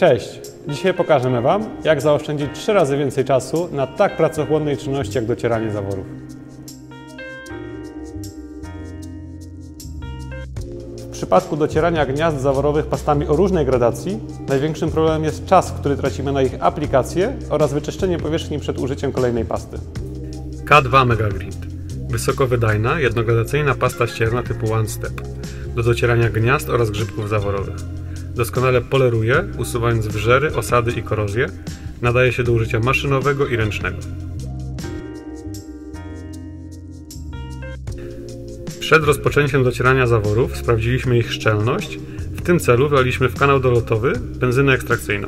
Cześć! Dzisiaj pokażemy Wam, jak zaoszczędzić 3 razy więcej czasu na tak pracochłonnej czynności jak docieranie zaworów. W przypadku docierania gniazd zaworowych pastami o różnej gradacji największym problemem jest czas, który tracimy na ich aplikację oraz wyczyszczenie powierzchni przed użyciem kolejnej pasty. K2 Mega Grind. Wysokowydajna, jednogradacyjna pasta ścierna typu One Step do docierania gniazd oraz grzybków zaworowych. Doskonale poleruje, usuwając wrzery, osady i korozję. Nadaje się do użycia maszynowego i ręcznego. Przed rozpoczęciem docierania zaworów sprawdziliśmy ich szczelność. W tym celu wlaliśmy w kanał dolotowy benzynę ekstrakcyjną.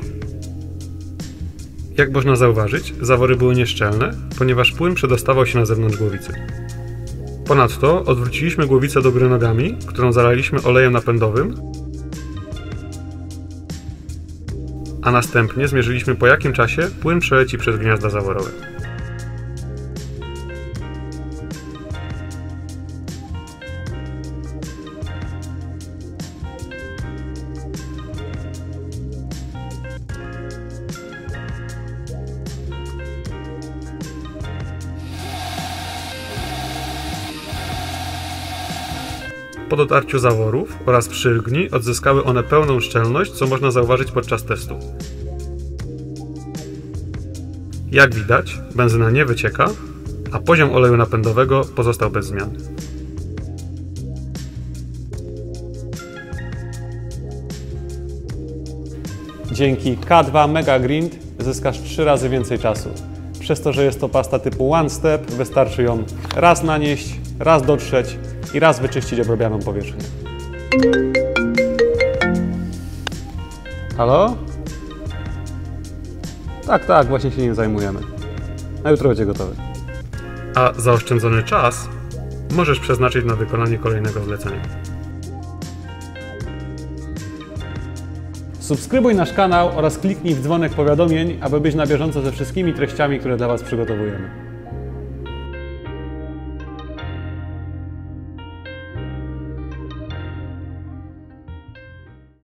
Jak można zauważyć, zawory były nieszczelne, ponieważ płyn przedostawał się na zewnątrz głowicy. Ponadto odwróciliśmy głowicę do góry nogami, którą zalaliśmy olejem napędowym, a następnie zmierzyliśmy, po jakim czasie płyn przeleci przez gniazda zaworowe. Po dotarciu zaworów oraz przylgni odzyskały one pełną szczelność, co można zauważyć podczas testu. Jak widać, benzyna nie wycieka, a poziom oleju napędowego pozostał bez zmian. Dzięki K2 Mega Grind zyskasz 3 razy więcej czasu. Przez to, że jest to pasta typu One Step, wystarczy ją raz nanieść, raz dotrzeć i raz wyczyścić obrobioną powierzchnię. Halo? Tak, właśnie się nim zajmujemy. Na jutro będzie gotowy. A zaoszczędzony czas możesz przeznaczyć na wykonanie kolejnego zlecenia. Subskrybuj nasz kanał oraz kliknij w dzwonek powiadomień, aby być na bieżąco ze wszystkimi treściami, które dla Was przygotowujemy.